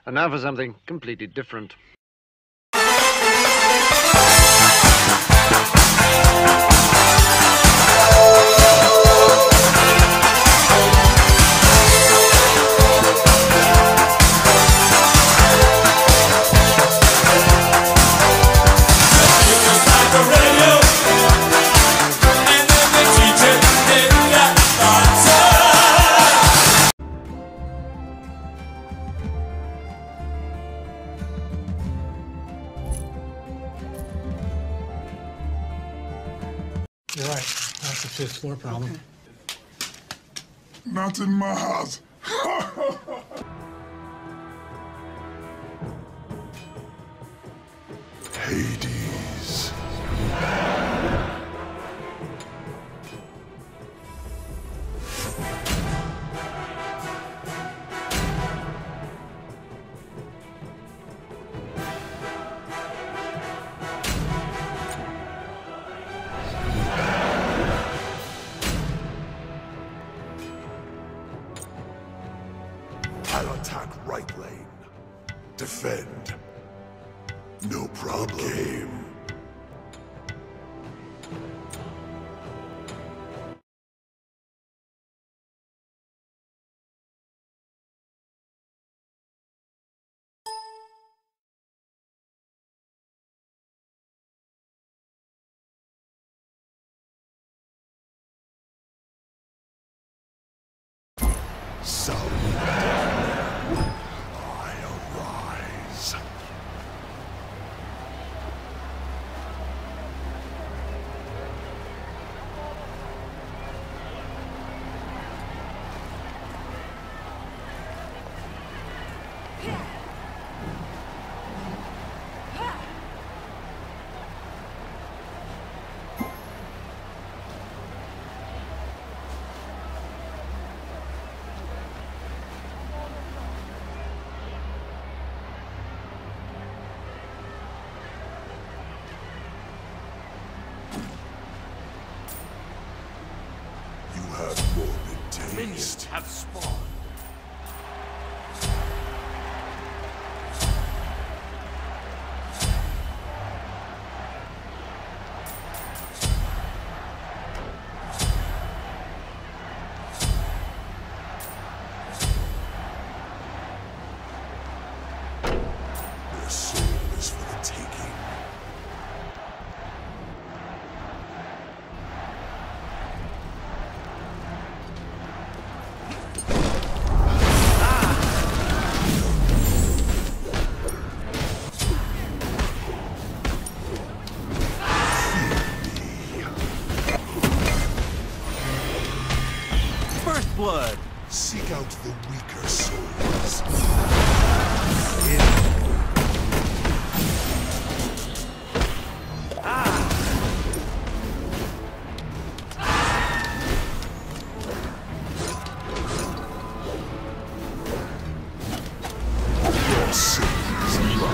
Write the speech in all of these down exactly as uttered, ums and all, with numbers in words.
And now for something completely different. You're right. That's a fifth floor problem. Okay. Not in my house. Hades. I'll attack right lane. Defend. No problem. Game. So. I arise. You have morbid taste. Minions have spawned. Your soul is for the taking. First blood. Seek out the weaker souls. Your sins.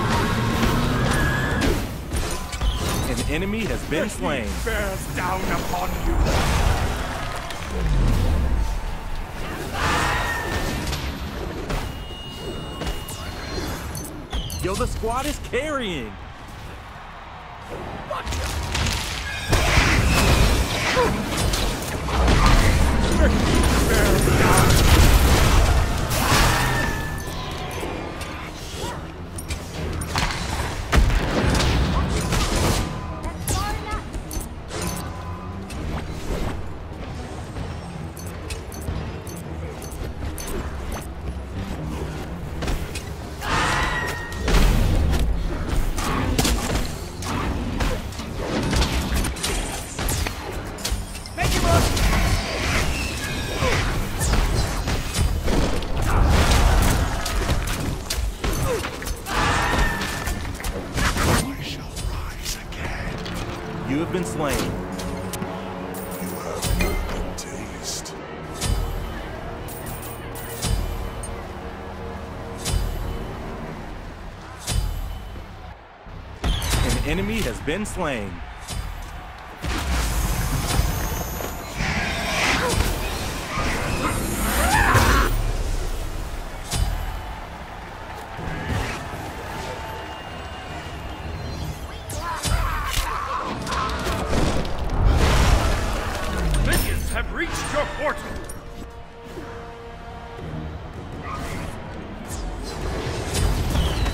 An enemy has been slain. Bears down upon you. Yo, the squad is carrying. You have been slain. You have morbid taste. An enemy has been slain.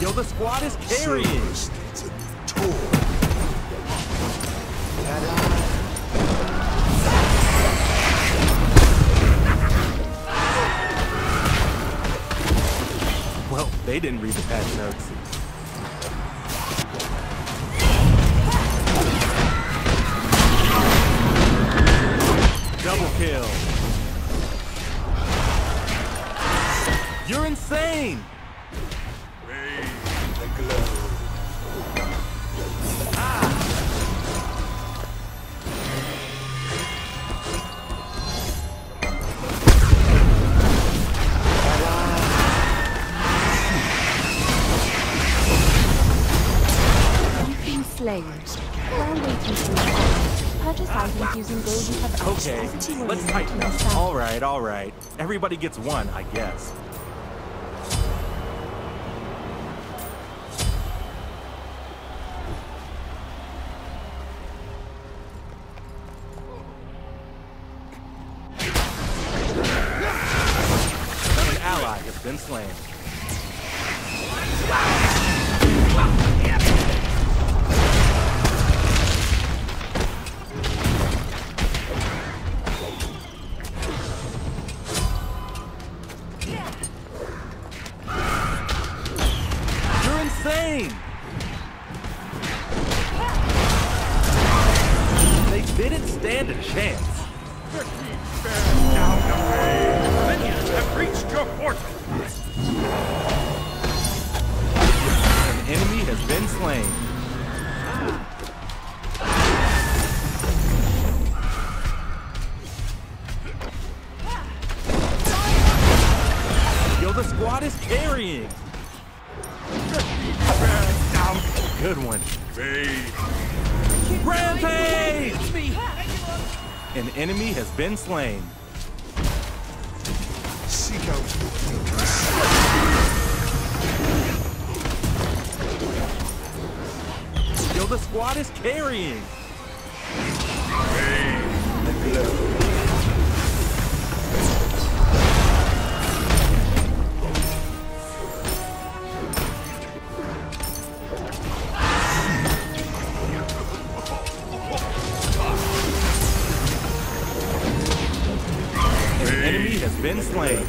Yo, the squad is carrying. Service needs a new toy. Well, they didn't read the patch notes. Double kill. You're insane. Raise the glow. Slain. While waiting for your purchase items using golden cover. Okay, let's tighten up. All right, all right. Everybody gets one, I guess. An ally has been slain. Insane! They didn't stand a chance. Down the way. Minions have reached your portal. An enemy has been slain. Yo, the squad is carrying. Good one. Rampage! An enemy has been slain. Seek out your weakness. Yo, the squad is carrying. Raise the glow. Been slain.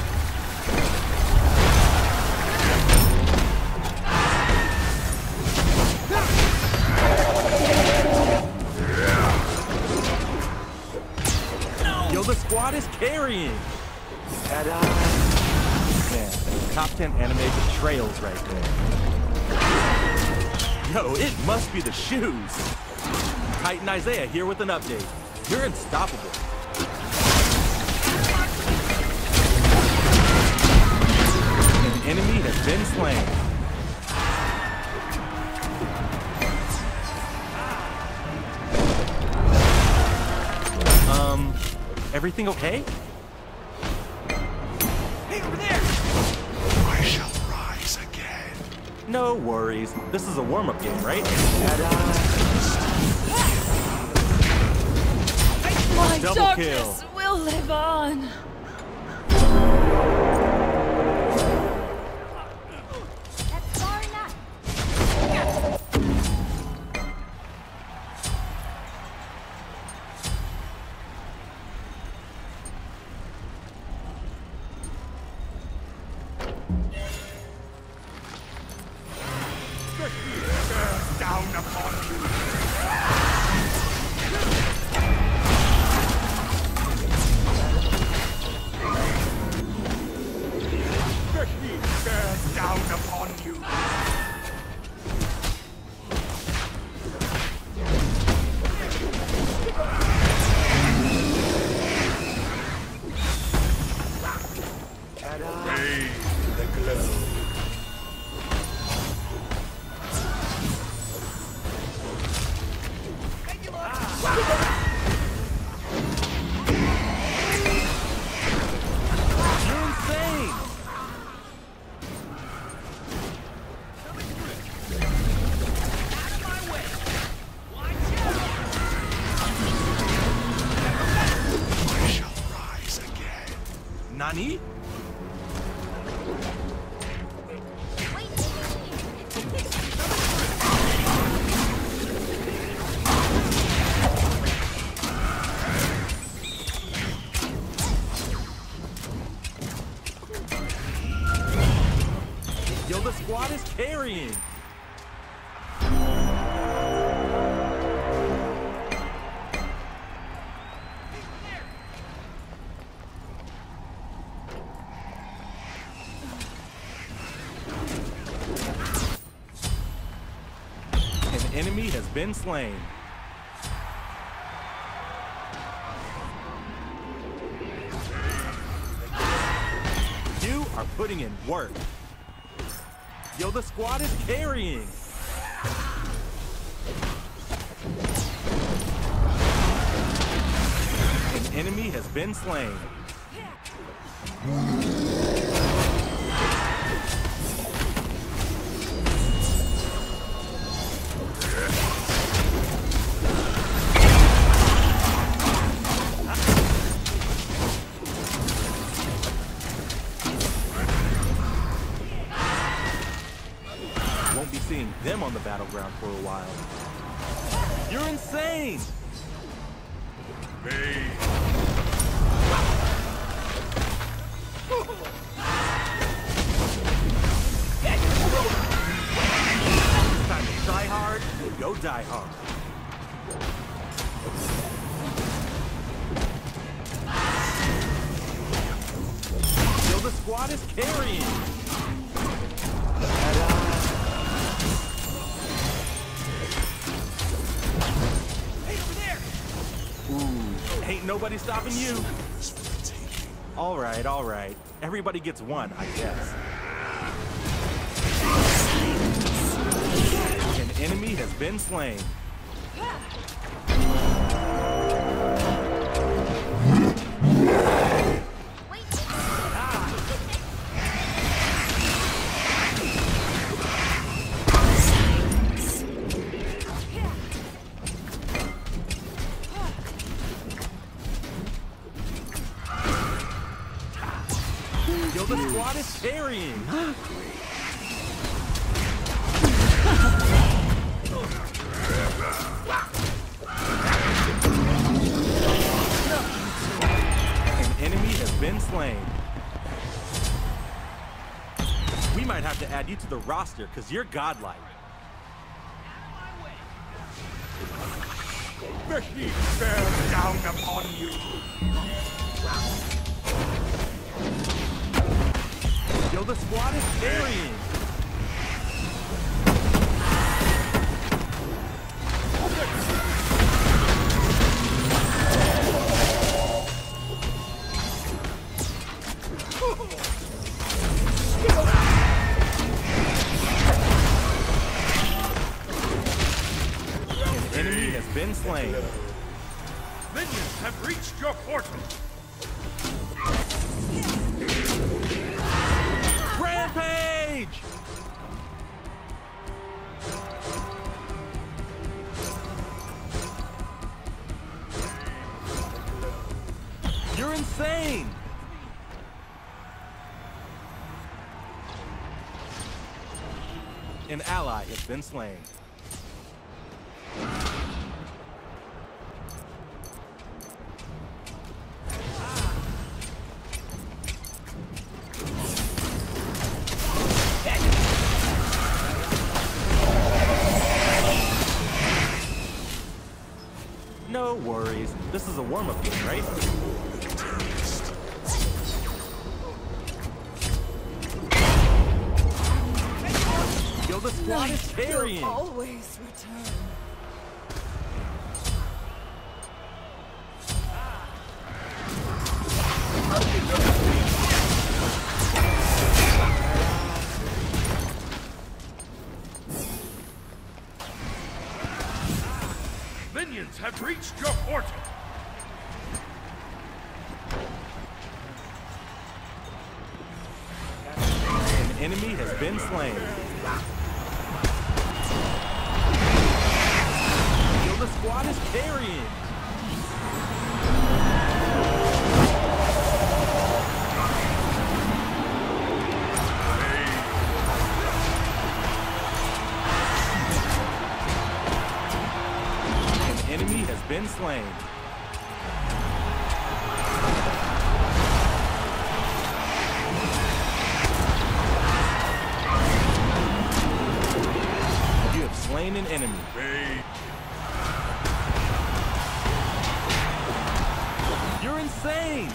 Yo, the squad is carrying. Man, top ten anime betrayals right there. Yo, it must be the shoes. Titan Isaiah here with an update. You're unstoppable. Enemy has been slain. Um, everything okay? Hey, over there! I shall rise again. No worries. This is a warm-up game, right? My Double darkness kill. will live on. That's far enough. Down upon you! Bears down upon you! Raise the glow. You're insane! I shall rise again. Nani? Wait. the squad is carrying. An enemy has been slain. You are putting in work. Yo, the squad is carrying. An enemy has been slain. Won't be seeing them on the battleground for a while. You're insane! Me. It's time to try hard, go die hard. Yo, the squad is carrying. Ooh, ain't nobody stopping you. Is for the taking. All right, all right. Everybody gets one, I guess. An enemy has been slain. Yo, the squad is carrying. An enemy has been slain. We might have to add you to the roster because you're godlike. The heat bears down upon you. Yo, the squad is carrying. An enemy has been slain. Minions have reached your portal. Rampage! You're insane! An ally has been slain. No worries. This is a warm-up game, right? Yo, the squad is carrying. Always return. Minions have reached your portal. An enemy has been slain. Yo, the squad is carrying. An enemy has been slain. enemy. Fade. You're insane!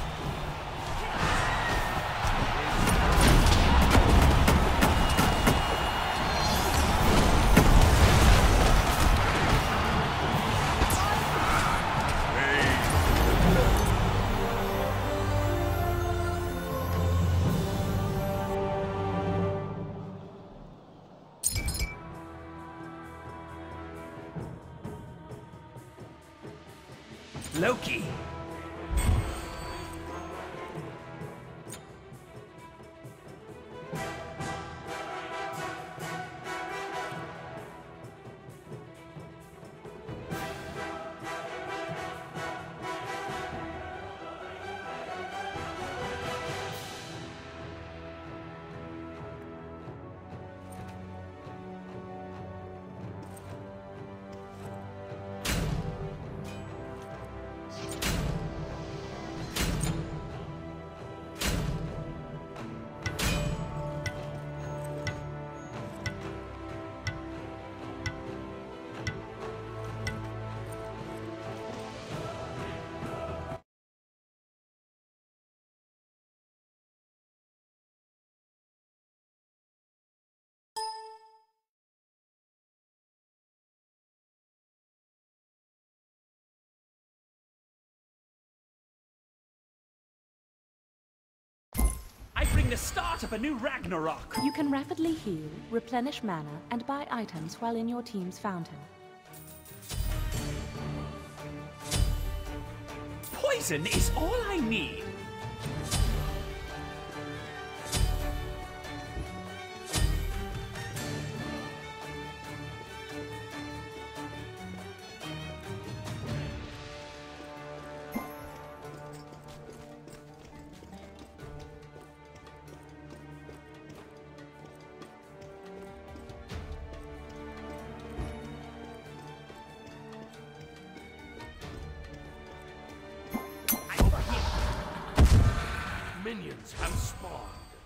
Loki. I bring the start of a new Ragnarok. You can rapidly heal, replenish mana, and buy items while in your team's fountain. Poison is all I need. Minions have spawned.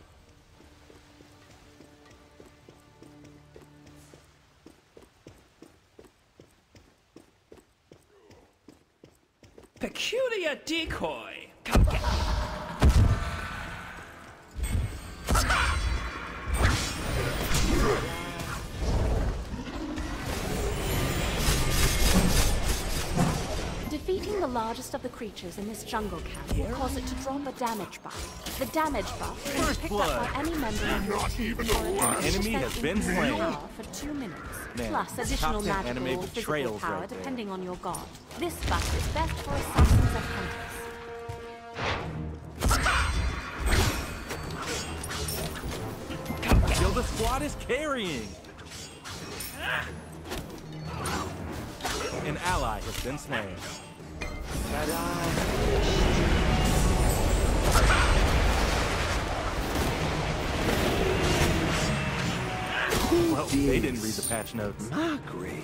Peculiar decoy. Come get me. Defeating the largest of the creatures in this jungle camp will cause it to drop a damage buff. The damage buff can be First picked blood. up by any member of your team for An enemy has been slain. for two minutes, Man, plus additional top ten magical anime or physical betrayals power right there. depending on your god. This buff is best for assassins and hunters. Yo, the squad is carrying! An ally has been slain. Well, they didn't read the patch notes. Margaret.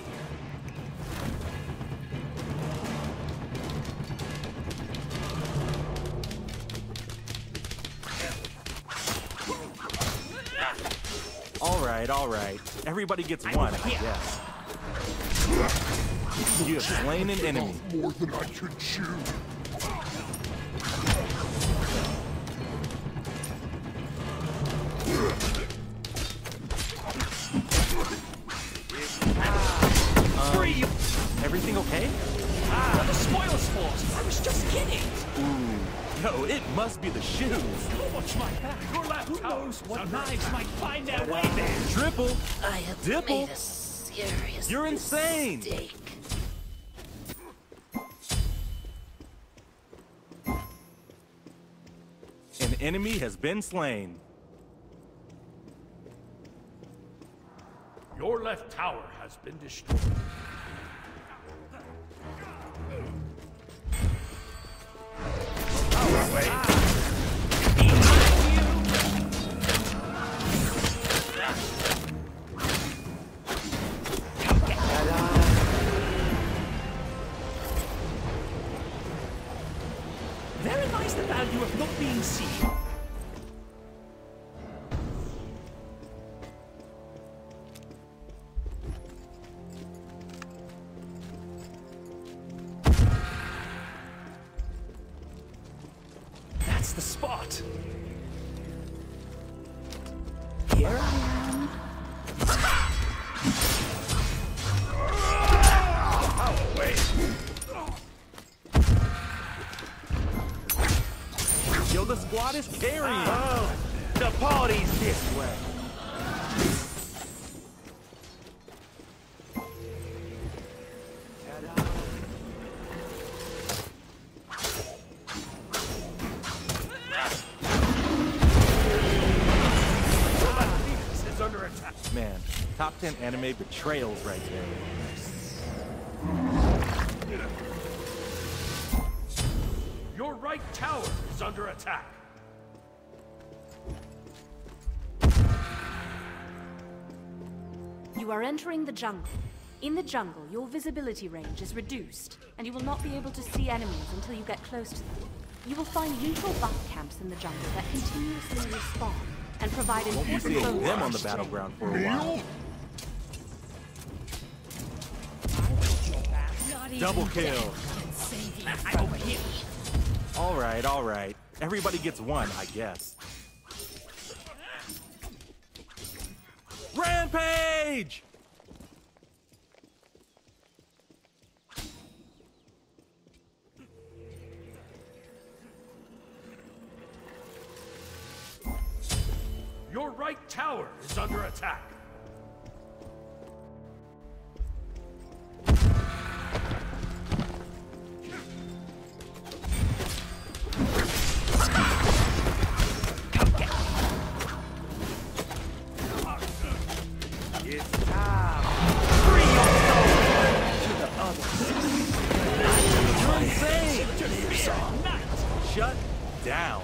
Alright, alright. Everybody gets one, I guess. You have slain an enemy. More than I can chew. Free! Everything okay? Ah, the spoil sport. I was just kidding. Ooh. Yo, it must be the shoes. Watch my back. Your left Who knows what knives might find their way there? Triple. I have Dipple. made a serious You're insane. mistake. An enemy has been slain. Your left tower has been destroyed. Therein lies the value of not being seen. That's the spot. Here I am. Oh, wait. Yo, the squad is carrying. Oh, the party's this way. Man, top ten anime betrayals right there. Your right tower is under attack. You are entering the jungle. In the jungle, your visibility range is reduced, and you will not be able to see enemies until you get close to them. You will find neutral buff camps in the jungle that continuously respawn and provide Won't be important seeing them on bonuses. the battleground for a while. Double kill. Over here. All right, all right. Everybody gets one, I guess. Rampage! Your right tower is under attack. It's time. Free your soul to the others. You're insane! Shut down.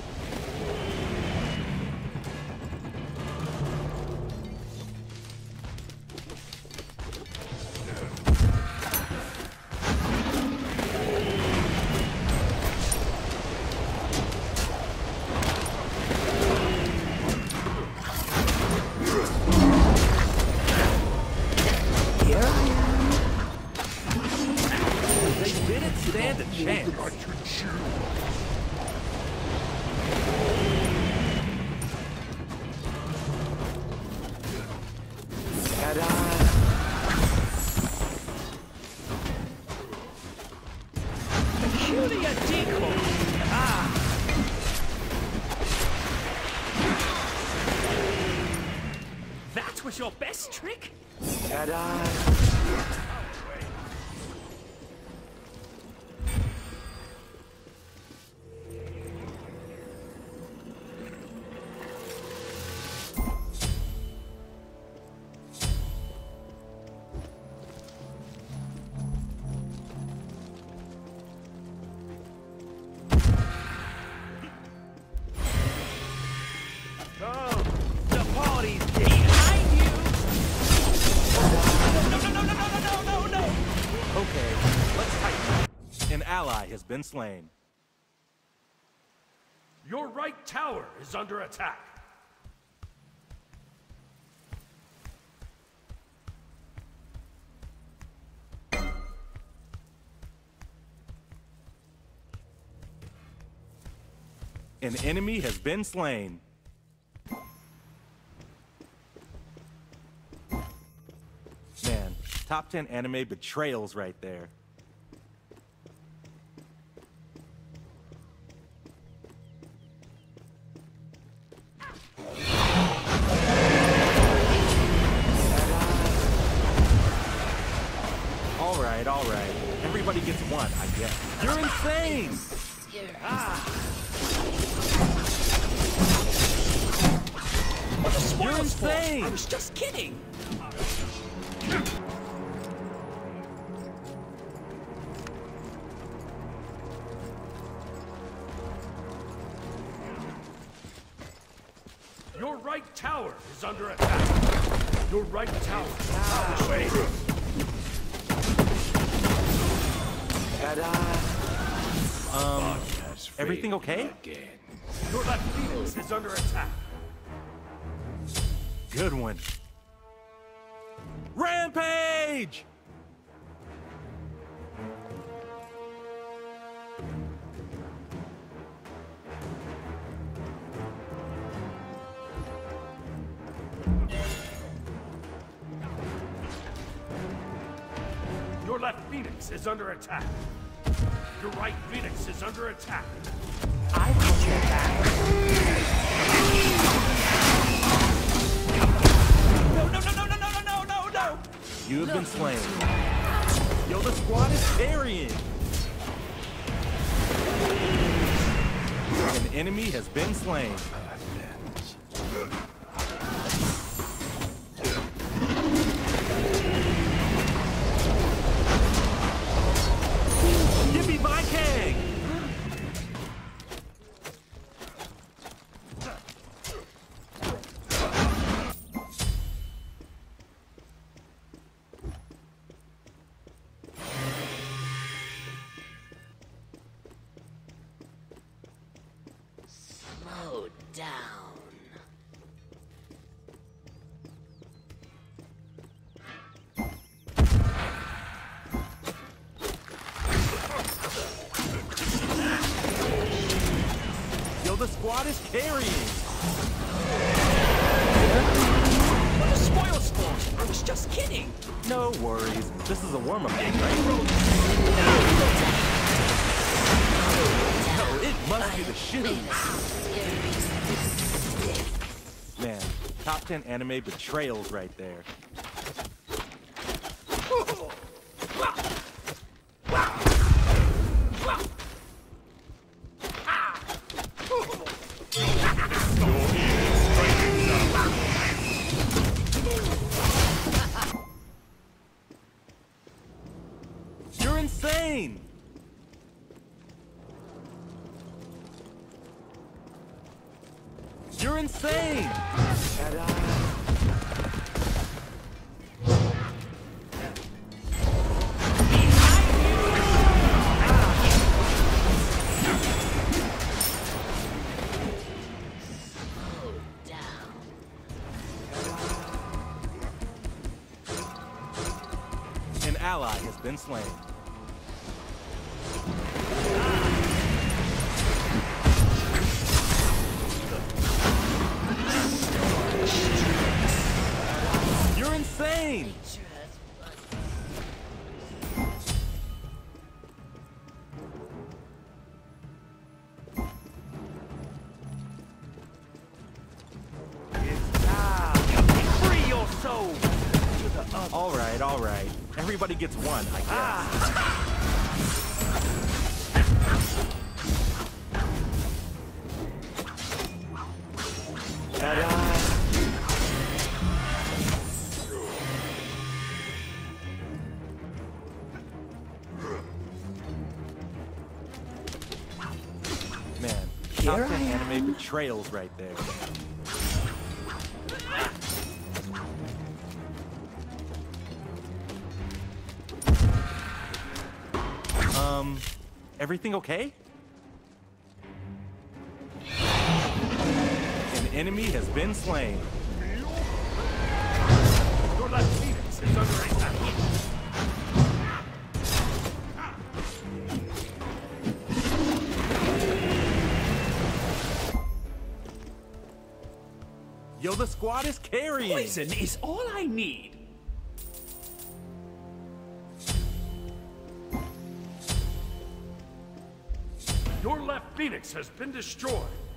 They didn't stand a chance. Peculiar decoy. Ah. That was your best trick? Oh, the party's behind you! No, no, no, no, no, no, no, no, no! Okay, let's tighten. An ally has been slain. Your right tower is under attack. An enemy has been slain. Man, top ten anime betrayals right there. All right, all right. Everybody gets one, I guess. You're insane! What a spoil You're sport! insane! I was just kidding! Your right tower is under attack. Your right tower is out of the way. Um, everything okay? Your left Phoenix is under attack. Good one. Rampage! left Phoenix is under attack. Your right Phoenix is under attack. I got your back. No, no, no, no, no, no, no, no, no, no! You have been slain. Yo, the squad is carrying. An enemy has been slain. Give me my keg! Slow down. Yo, the squad is carrying. What a spoil sport! I was just kidding. No worries. This is a warm-up game, right? No, it must be the shoes. Man, top ten anime betrayals right there. You're insane! You're insane! An ally has been slain. You're insane! Free your soul to the other. All right, all right. Everybody gets one, I guess. Man, top ten anime betrayals right there. Um, everything okay? An enemy has been slain. Your left Phoenix is under attack. Yo, the squad is carrying. Poison is all I need. Your left Phoenix has been destroyed.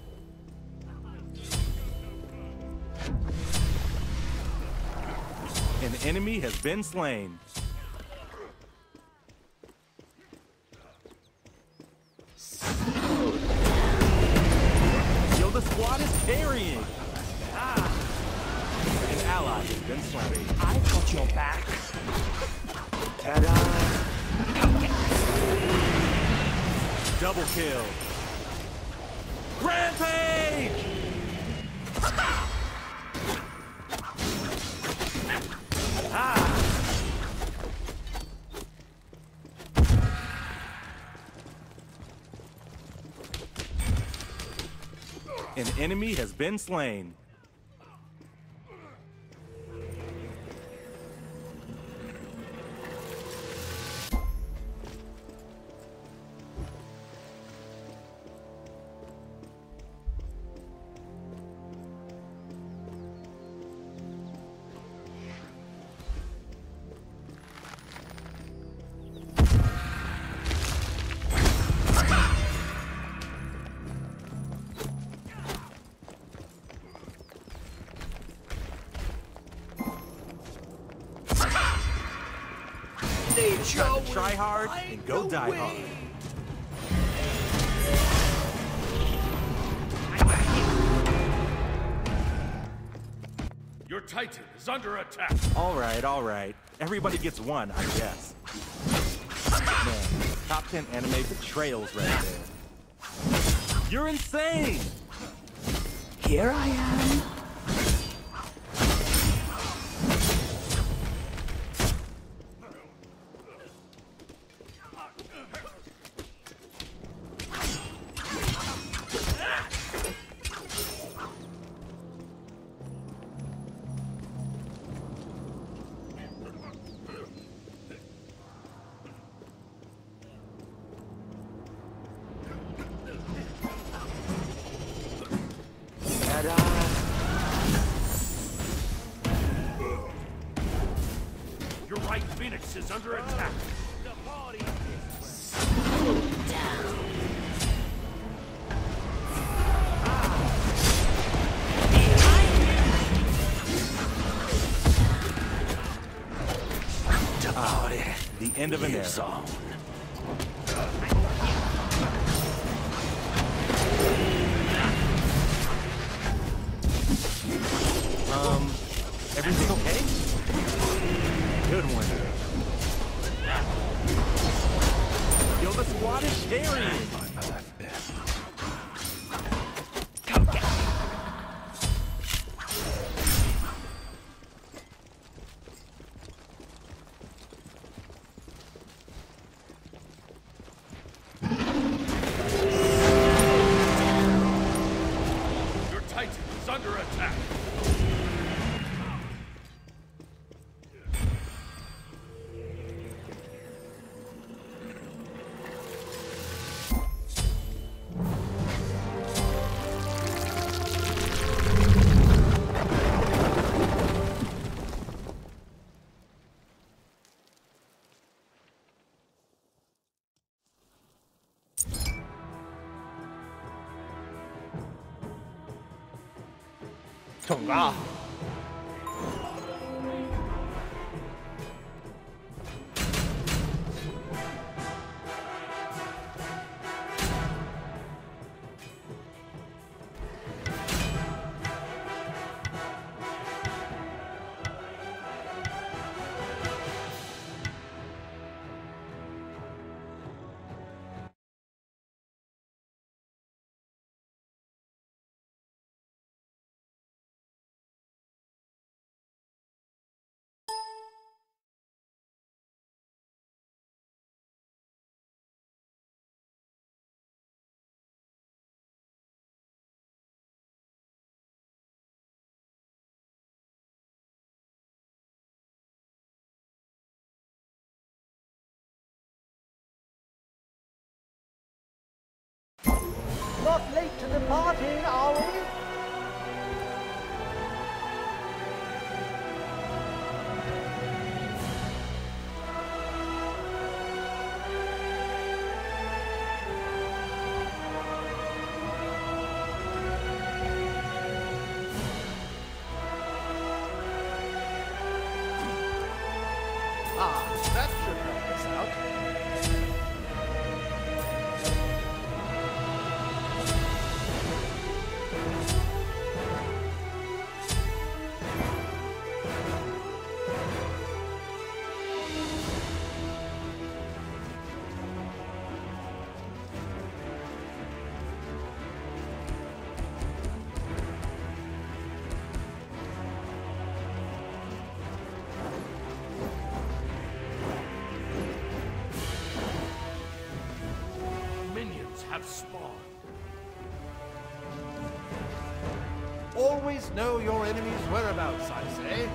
An enemy has been slain. Yo, the squad is carrying. An ally has been slain. I got your back. Double kill. Rampage! An enemy has been slain. Time to try hard and go die hard. Your Titan is under attack. All right, all right. Everybody gets one, I guess. Man, top ten anime betrayals right there. You're insane! Here I am. Your right Phoenix is under attack. The party Ah, the end of an era. Um, everything okay? Good one. Yo, the squad is carrying. Come get me. Your Titan is under attack. 통과. Not late to the party, are we? Ah, that should help us out. Minions have spawned. Always know your enemy's whereabouts, I say.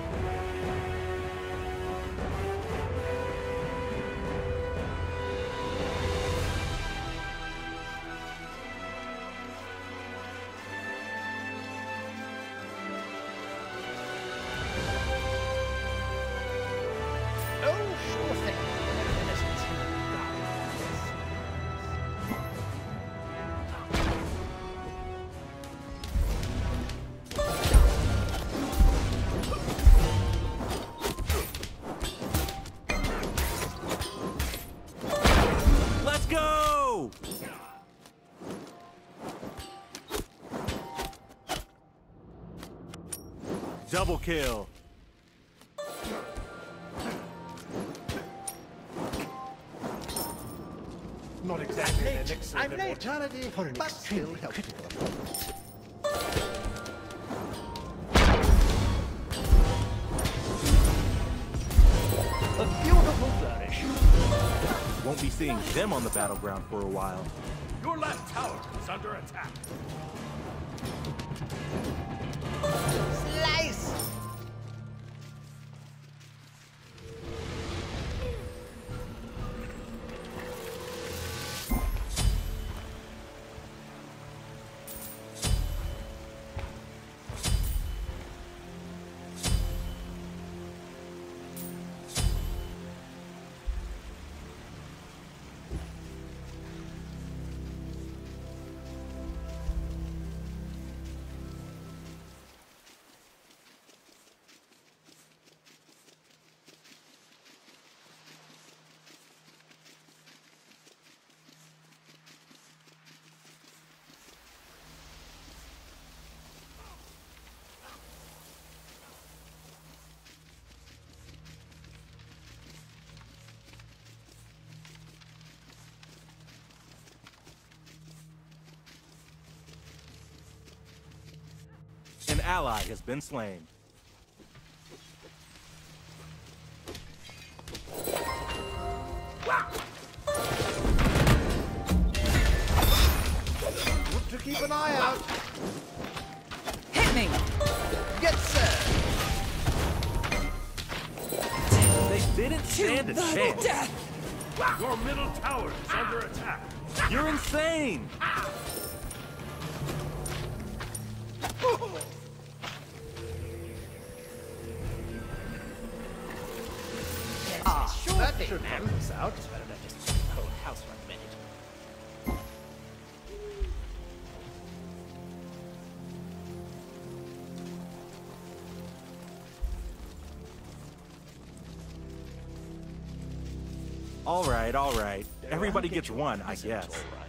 Oh, sure thing. Double kill. Not exactly an elixir I'm of late. immortality, For an but still extremely helpful. critical appointment. A beautiful flourish. Won't be seeing them on the battleground for a while. Your left tower is under attack. Slice! An ally has been slain. Good to keep an eye out. Hit me! Yes, sir. They didn't stand a The chance. death! Your middle tower is under attack. You're insane. Ah, Sure that thing, should ma'am. help us out. Just better not just the whole house for a minute. All right, all right. Everybody gets one, I guess. All right.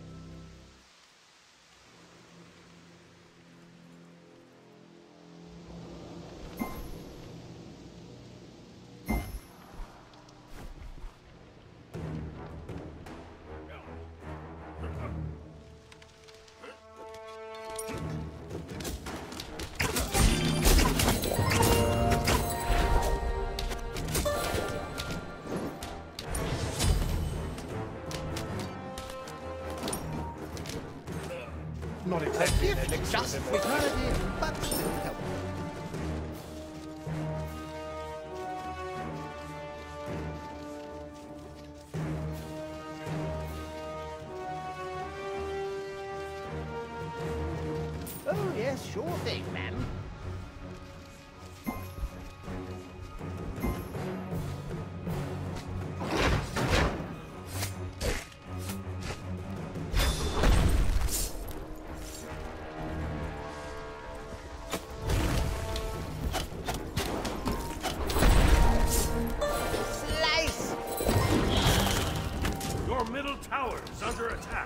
Not exactly an elixir Just of immortality, but still helpful. Oh, yes, sure thing, ma'am. Slice! Your middle tower is under attack.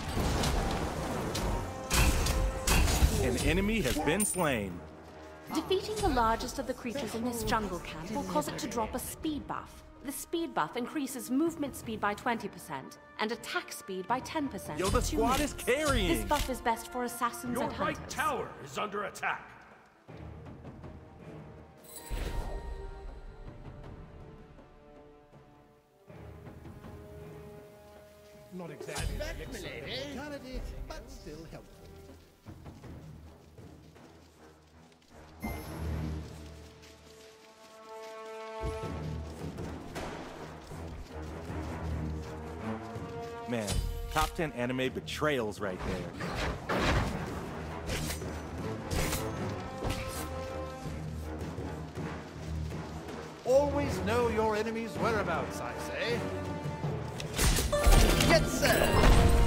An enemy has been slain. Defeating the largest of the creatures in this jungle camp will cause it to drop a speed buff. The speed buff increases movement speed by twenty percent and attack speed by ten percent. Yo, the for two squad is minutes. carrying. This buff is best for assassins Your and hunters. right tower is under attack. Not exactly an elixir of immortality, but still helpful. Man, top ten anime betrayals right there. Always know your enemy's whereabouts, I say. Yes, sir.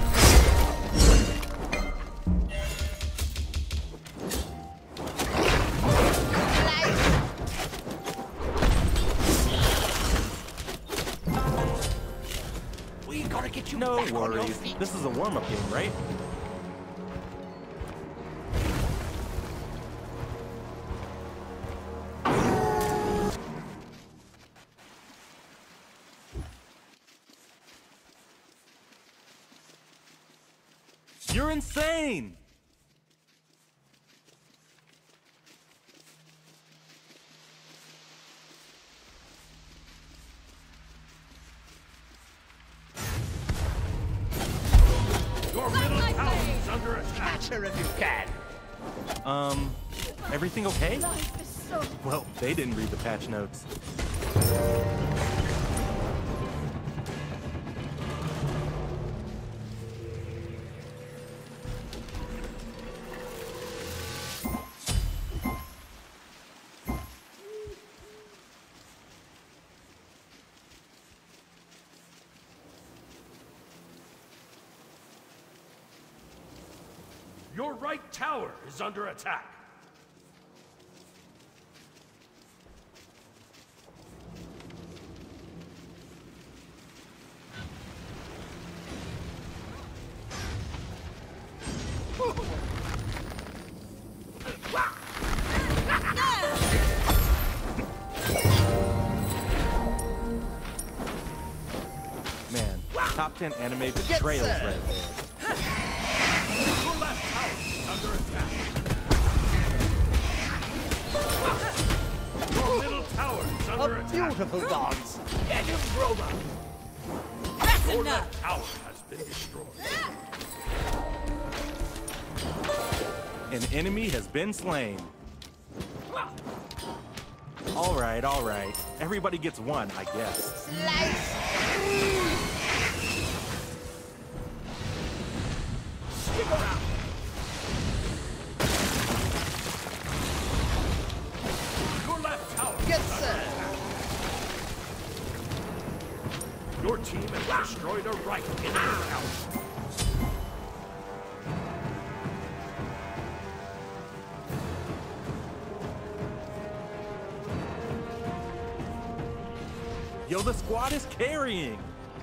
We gotta get you No back on your worries. feet. This is a warm-up game, right? insane! Your middle tower is under attack. Catch her if you can. Um, everything okay? Life is so... Well, they didn't read the patch notes. Your right tower is under attack. Man, top ten anime betrayals right there. Your left tower is under attack. Your middle tower is under A attack. beautiful dance. Get him, Roma. That's Your enough! left tower has been destroyed. An enemy has been slain. All right, all right. Everybody gets one, I guess. Stick around. Your left tower Get is under set. attack. Your team has destroyed a right enemy tower. Yo, the squad is carrying.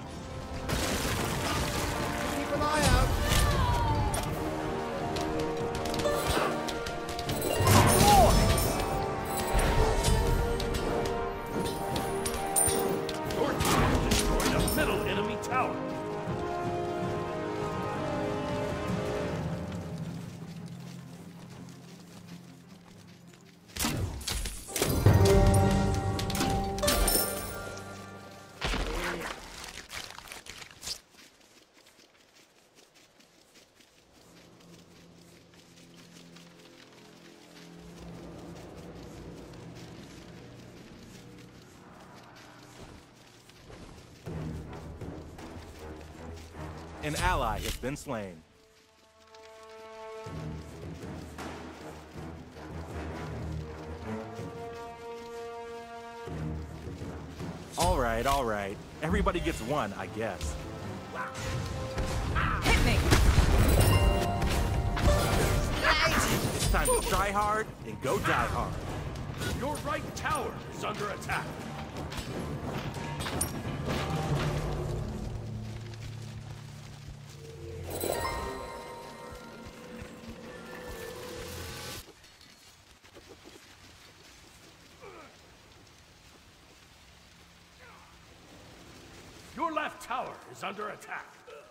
Keep an eye out. Your team has destroyed a middle enemy tower. An ally has been slain. All right, all right. Everybody gets one, I guess. Hit me! It's time to try hard and go die hard. Your right tower is under attack. Your left tower is under attack.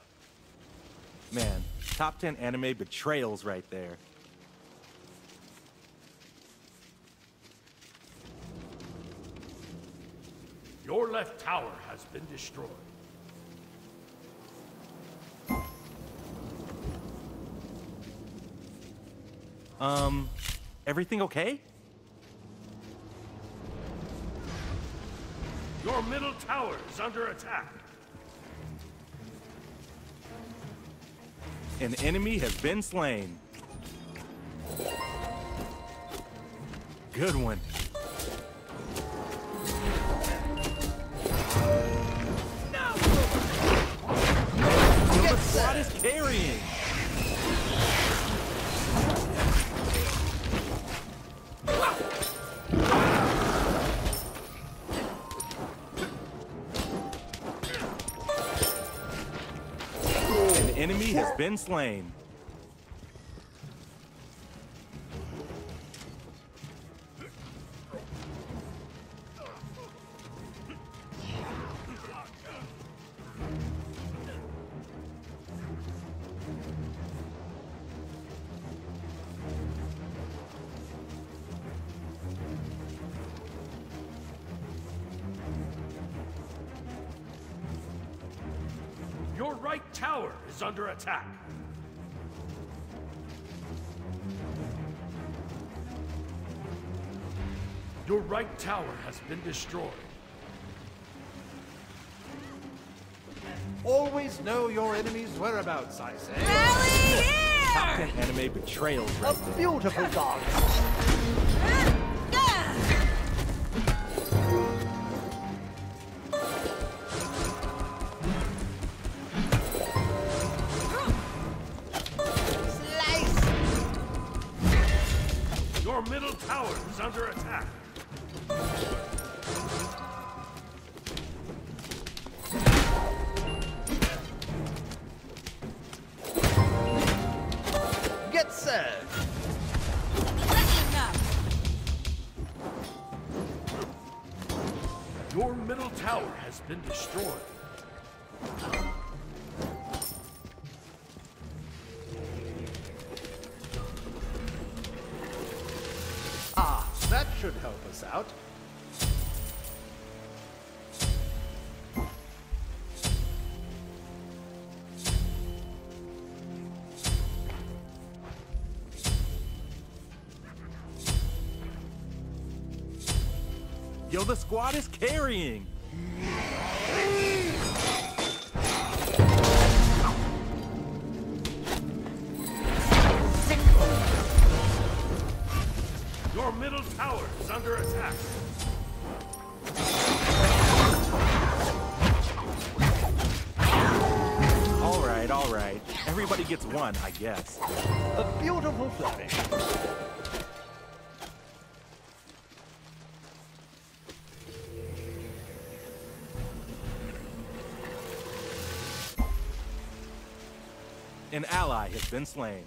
Man, top ten anime betrayals right there. Your left tower has been destroyed. Um, everything okay? Your middle tower is under attack. An enemy has been slain. Good one. No! The squad is carrying. An enemy has been slain. right tower is under attack. Your right tower has been destroyed. Always know your enemy's whereabouts, I say. Rally Top here! ten anime betrayals right A there. beautiful dance. Slice! Your middle tower is under attack. Get served. Enough! Your middle tower has been destroyed. Ah, that should help us out. Yo, the squad is carrying. Your middle tower is under attack. All right, all right. Everybody gets one, I guess. A beautiful flourish. An ally has been slain.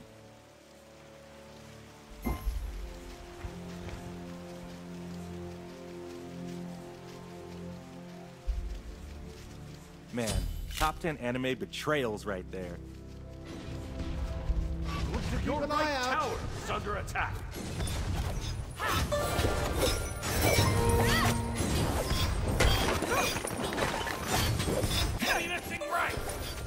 Man, top ten anime betrayals right there. Your an eye right out. tower is under attack. Anything right.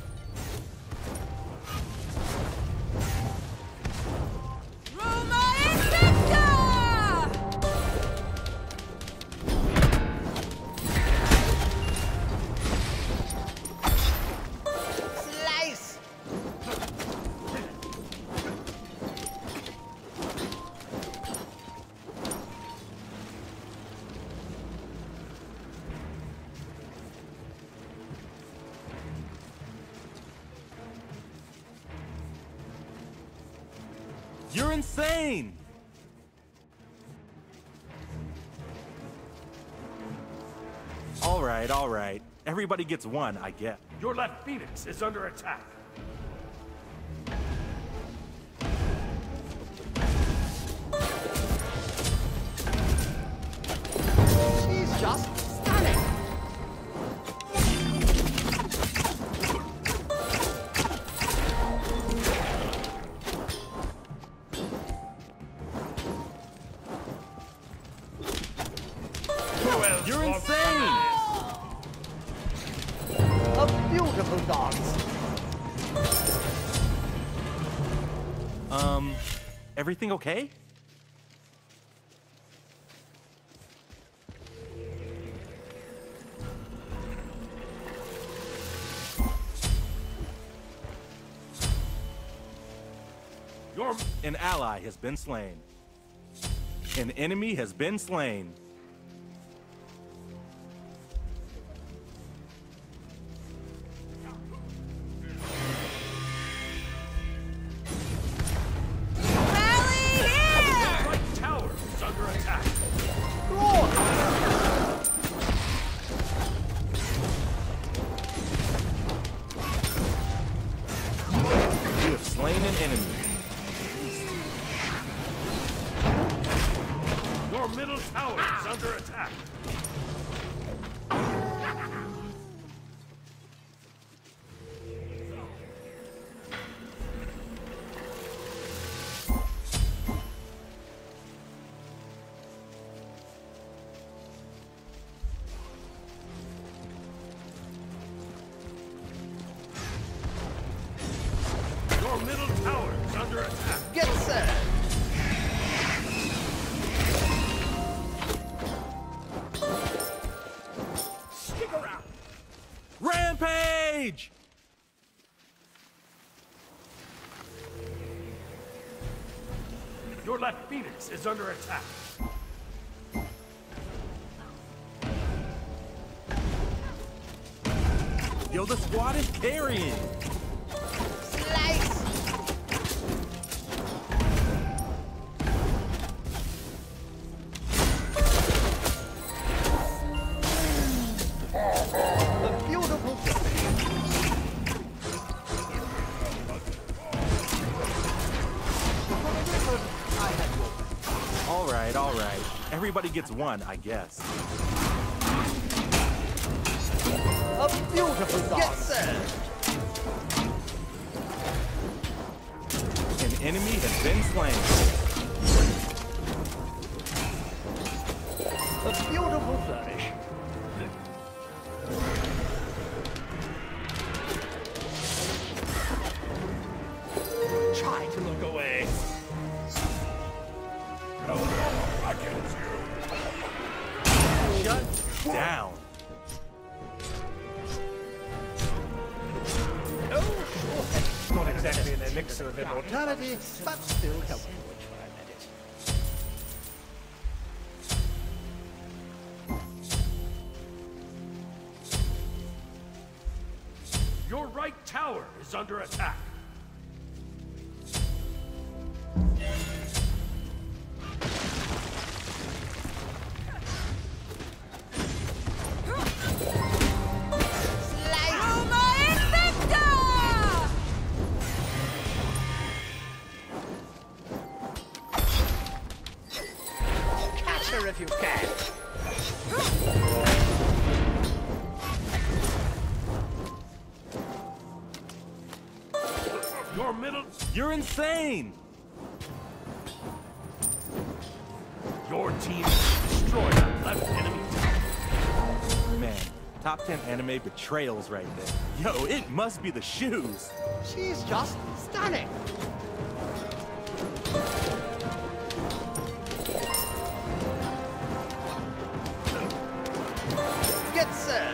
Roma Invicta! Slice! You're insane! All right, all right. Everybody gets one, I guess. Your left phoenix is under attack. She's just stunning. Who else You're wants insane! A beautiful dance. Um, everything okay? Your An ally has been slain. An enemy has been slain. Rally here! right tower is under attack. You have slain an enemy. Your middle tower is under attack. under attack. Get set. Stick around. Rampage! Your left Phoenix is under attack. Yo, the squad is carrying. Slice! A beautiful finish. I had your back. All right, all right. Everybody gets one, I guess. A beautiful dog. Get set. An enemy has been slain. A beautiful flourish. Try to look away. Shut down. Not exactly an elixir of immortality, but still helpful. Your right tower is under attack. Catch her if you can. Your middle... You're insane. Your team destroyed a left enemy tower. Man, top ten anime betrayals right there. Yo, it must be the shoes. She's just stunning. Get set.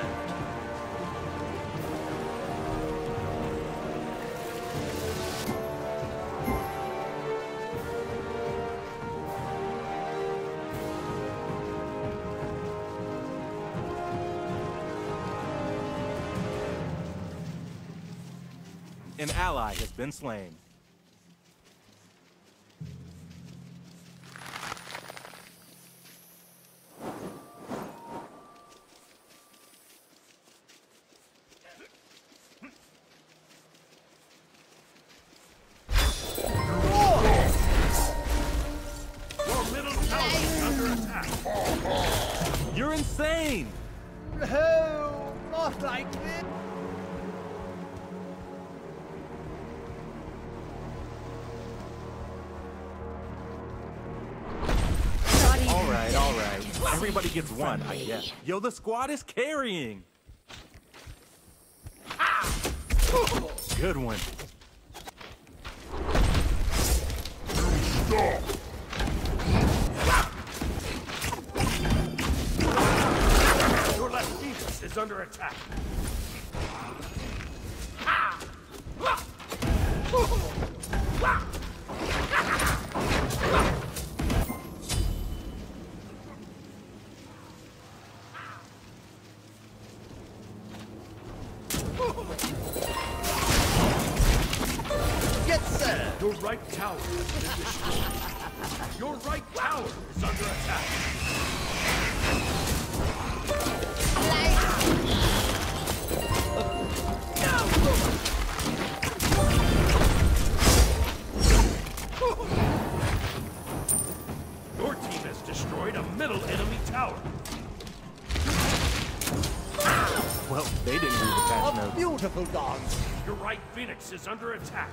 An ally has been slain. Your middle tower is under attack. You're insane. No, not like this. All right, all right. Everybody gets one, I guess. Yo, the squad is carrying. Good one. Your left Phoenix is under attack. Get set. Your right tower has been destroyed. Your right tower is under attack. Your team has destroyed a middle enemy tower. Well, they didn't read the patch A notes. beautiful dog. Your right Phoenix is under attack.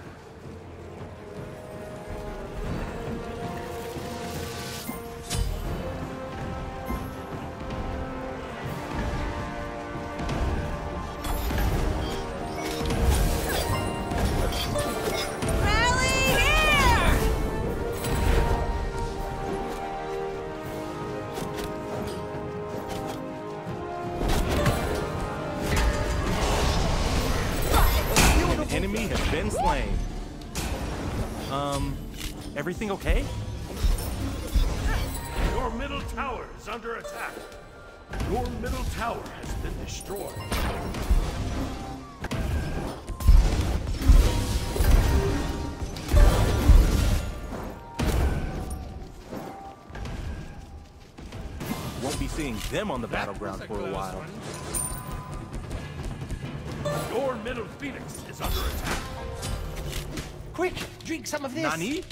Rally in! enemy has been slain. Um, everything okay? Your middle tower is under attack. Your middle tower has been destroyed. Won't be seeing them on the battleground for a while. Your middle phoenix is under attack. Quick, drink some of this. Nani?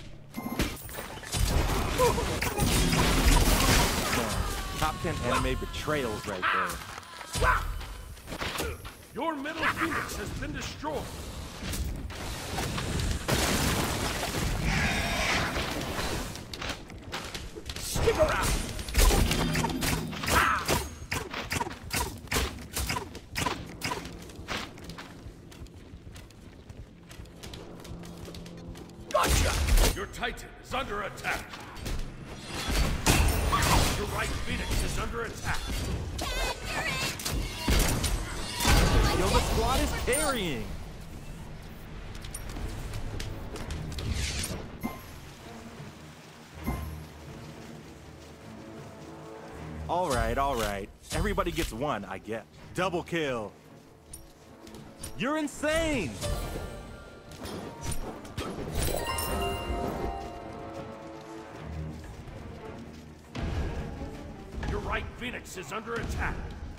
Top ten anime betrayals right there. Your middle phoenix has been destroyed. Stick around. Gotcha! Your titan is under attack. Your right phoenix is under attack. Yo, the squad is carrying. All right, all right. Everybody gets one, I get. Double kill. You're insane. Your right phoenix is under attack.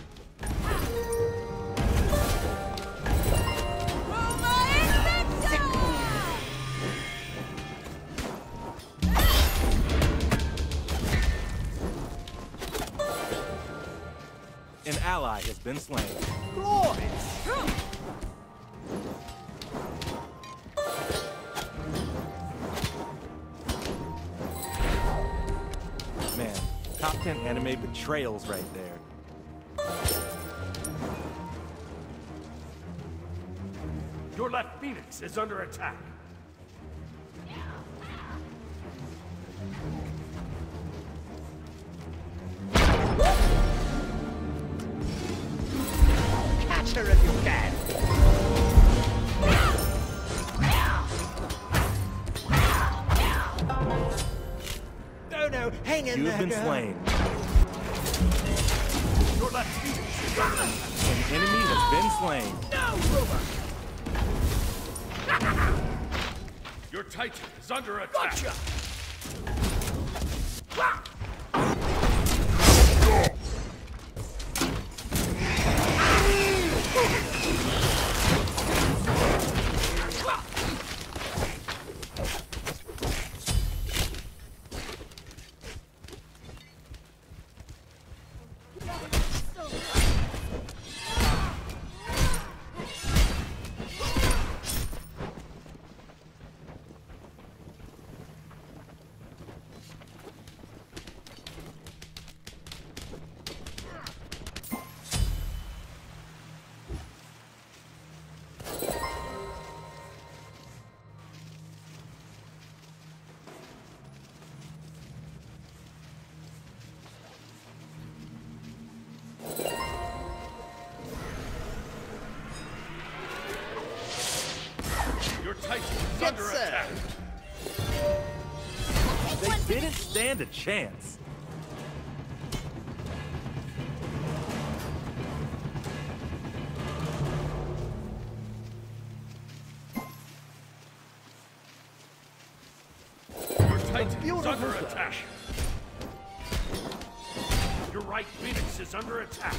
An ally has been slain. Man, top ten anime betrayals right there. Your left phoenix is under attack. Catch her if you can. No, no, hang in You've there, been girl. slain. Your left phoenix is under attack. An enemy has been slain. Your titan is under attack. Gotcha. Your titan is Yes, under sir. attack. They didn't stand a chance. Your titan is under attack. Your right phoenix is under attack.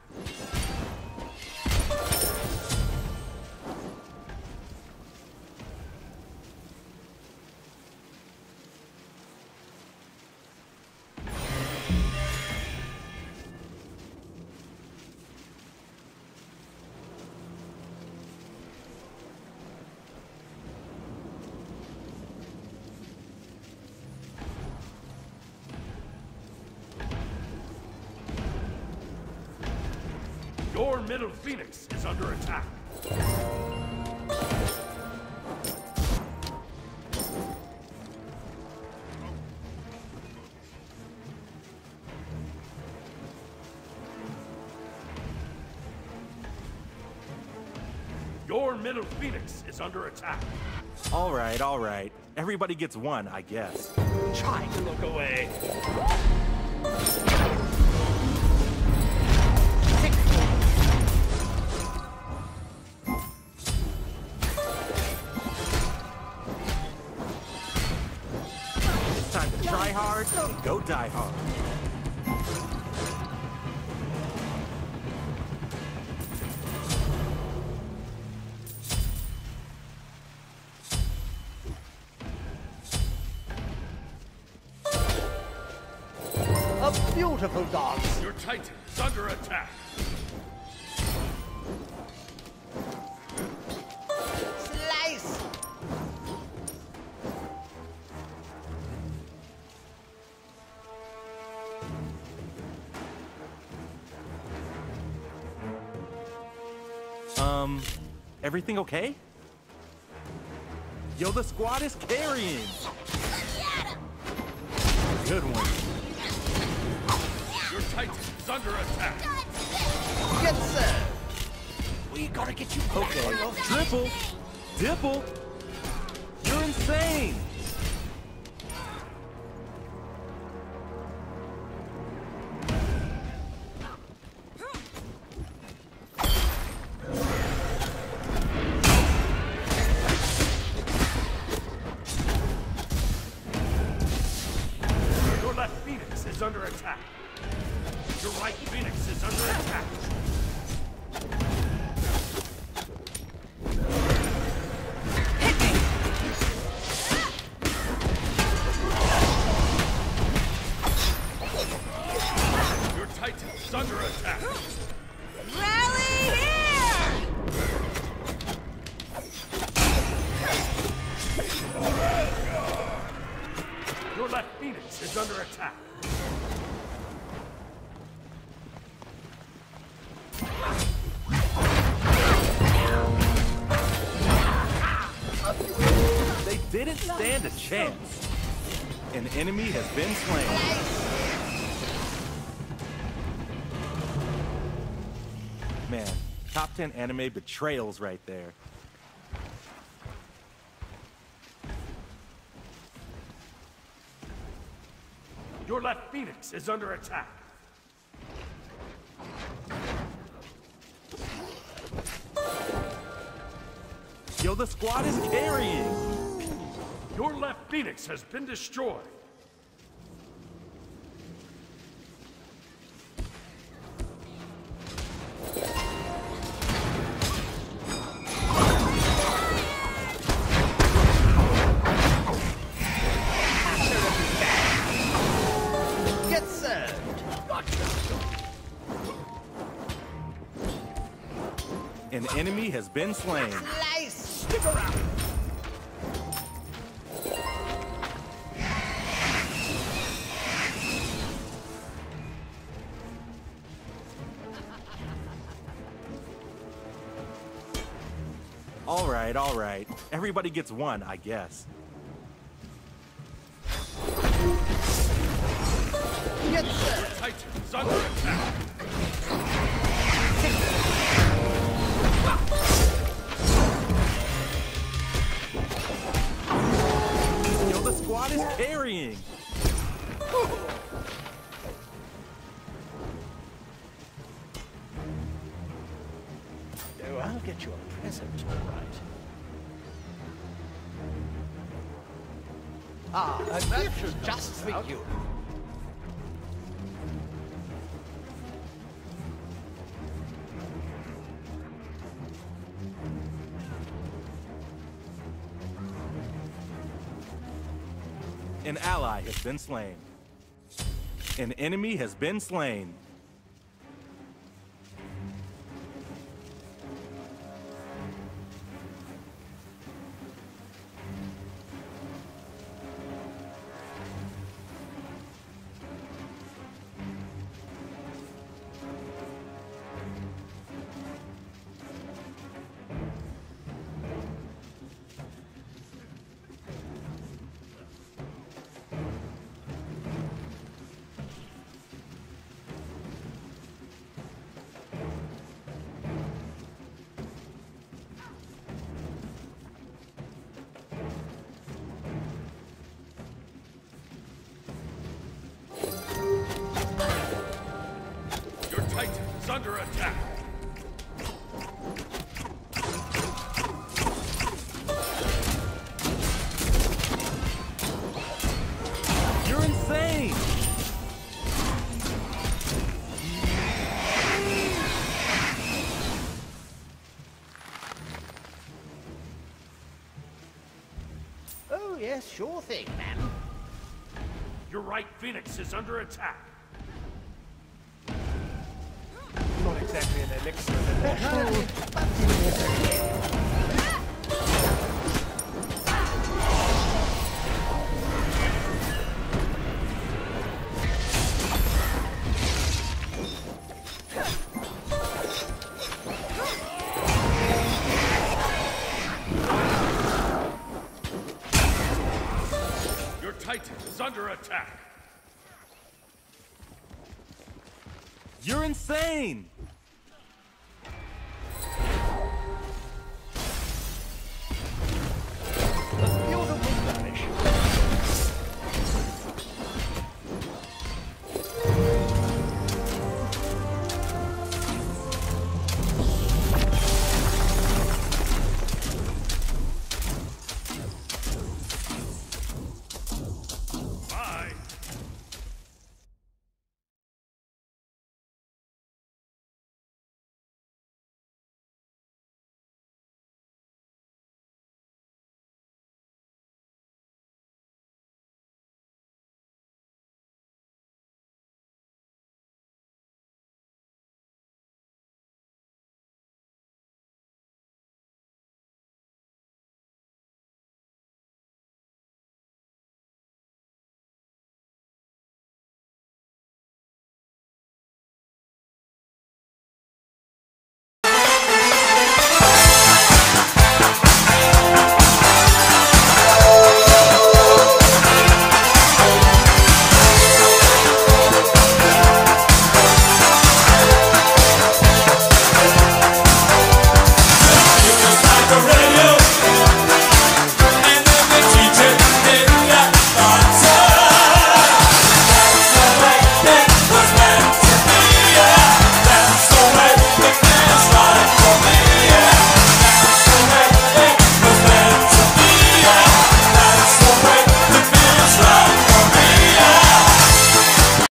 Your middle phoenix is under attack. Your middle phoenix is under attack. All right, all right. Everybody gets one, I guess. Try to look away. It's time to try hard and go die hard. A beautiful dance. Your titan is under attack. Slice. Um, everything okay? Yo, the squad is carrying. Good one. Your titan is under attack. Get served. We gotta get you back Okay, on your triple, dipple. You're insane. Your left phoenix is under attack. Your right phoenix is under attack. Your titan is under attack. Rally here! Your left phoenix is under attack. They didn't stand a chance. An enemy has been slain. Man, top ten anime betrayals right there. Your left phoenix is under attack. Yo, the squad is carrying. Your left phoenix has been destroyed. Get served. An enemy has been slain. Slice. Stick around. All right, all right. Everybody gets one, I guess. Get served. Titan is under attack. Yo, the squad is carrying. Oh, I'll get you a present, all right. Ah, a gift just for you. An ally has been slain. An enemy has been slain. Titan is under attack. You're insane! Oh, yes, sure thing, ma'am. Your right Phoenix is under attack. Not exactly an elixir of immortality, but Your Titan is under attack. You're insane!